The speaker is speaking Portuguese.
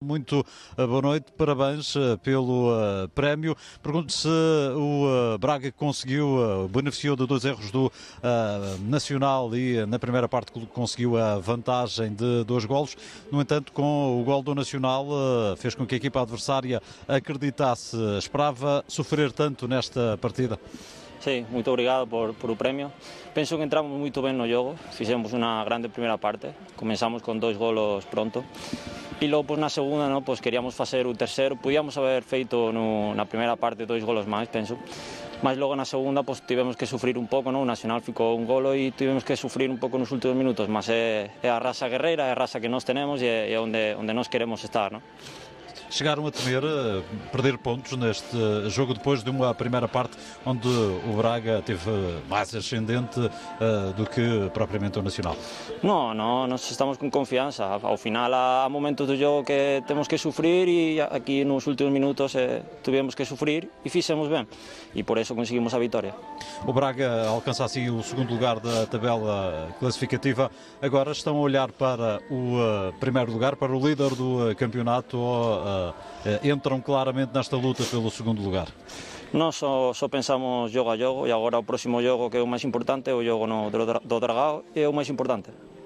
Muito boa noite, parabéns pelo prémio. Pergunto se o Braga conseguiu, beneficiou de 2 erros do Nacional e na primeira parte conseguiu a vantagem de 2 golos. No entanto, com o gol do Nacional fez com que a equipa adversária acreditasse. Esperava sofrer tanto nesta partida? Sí, muito obrigado por o premio. Penso que entramos muito bem no jogo, fizemos uma grande primeira parte, comenzamos com 2 golos pronto. E logo, pues, na segunda, no, pues, queríamos fazer o terceiro, podíamos haber feito na primeira parte 2 golos máis, penso. Mas logo na segunda pues, tivemos que sufrir un pouco, no? O Nacional ficou un golo e tivemos que sufrir un pouco nos últimos minutos, mas é a raza guerreira, é a raza que nós tenemos e é onde nós queremos estar, no? Chegaram a temer perder pontos neste jogo depois de uma primeira parte onde o Braga teve mais ascendente do que propriamente o Nacional? No, nós estamos com confiança. Ao final há momentos do jogo que temos que sofrer e aqui nos últimos minutos tivemos que sofrer e fizemos bem. E por isso conseguimos a vitória. O Braga alcança assim o segundo lugar da tabela classificativa. Agora estão a olhar para o primeiro lugar, para o líder do campeonato ou entram claramente nesta luta pelo segundo lugar? Nós só pensamos jogo a jogo e agora o próximo jogo que é o máis importante, o jogo do Dragao é o máis importante.